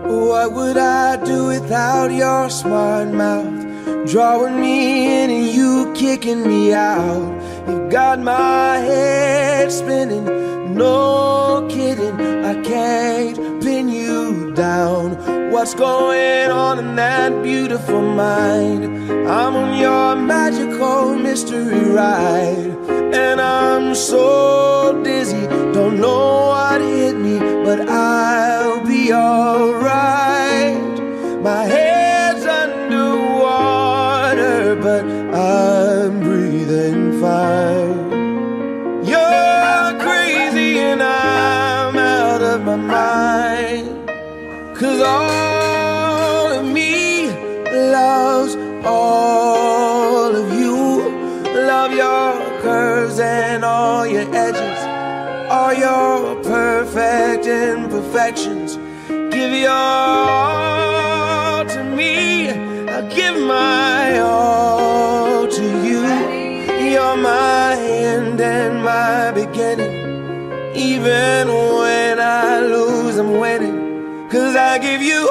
What would I do without your smart mouth? Drawing me in and you kicking me out. You got my head spinning, no kidding, I can't pin you down. What's going on in that beautiful mind? I'm on your magical mystery ride, and I'm so dizzy, don't know what hit me, but I'll be alright. My head's underwater, but I'm breathing fine. You're crazy and I'm out of my mind, 'cause all of me loves all of you. Love your curves and all your edges, all your perfect imperfections. Give your all to me, I'll give my all to you. You're my end and my beginning. Even when I lose, I'm winning, 'cause I give you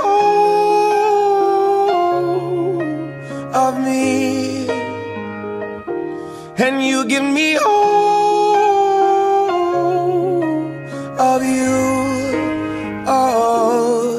all of me, and you give me all of you. Oh,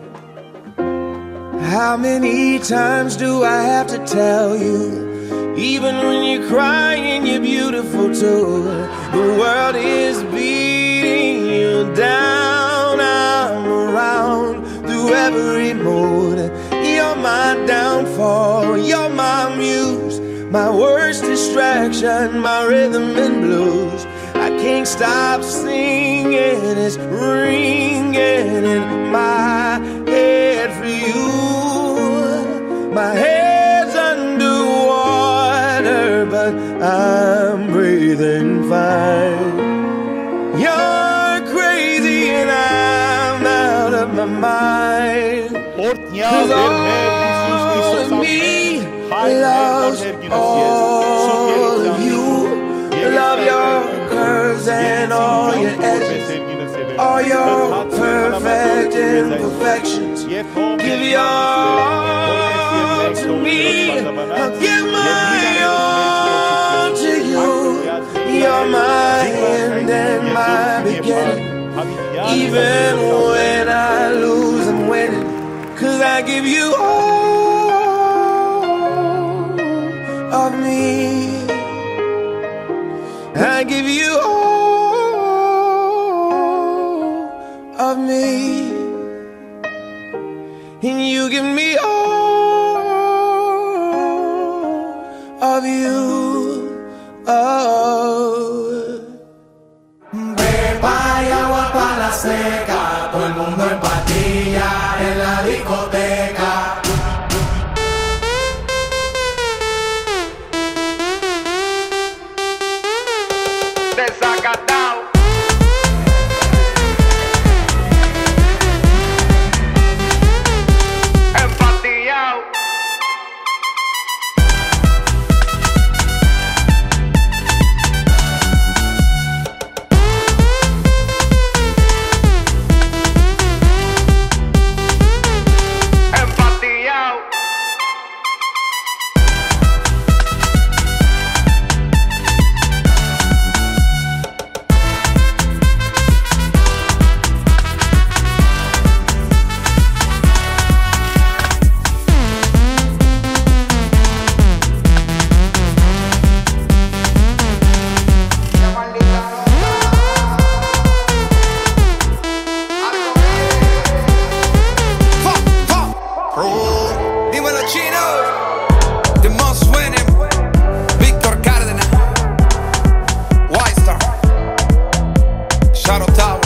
how many times do I have to tell you? Even when you're crying, you're beautiful too. The world is beating you down. I'm around through every mood. You're my downfall, you're my muse, my worst distraction, my rhythm and blues. I can't stop singing, it's ringing in my head for you. My head's underwater, but I'm breathing fine. You're crazy and I'm out of my mind, 'cause all of me loves all of you. Love your curves and all your edges, all your perfect imperfections. Give your all to me, I'll give my all to you. You're my end and my beginning. Even when I lose, I'm winning, 'cause I give you all of me. I give you all of me, and you give me all of you. Oh. Beba y agua para la seca, todo el mundo en patilla en la discoteca. Shout out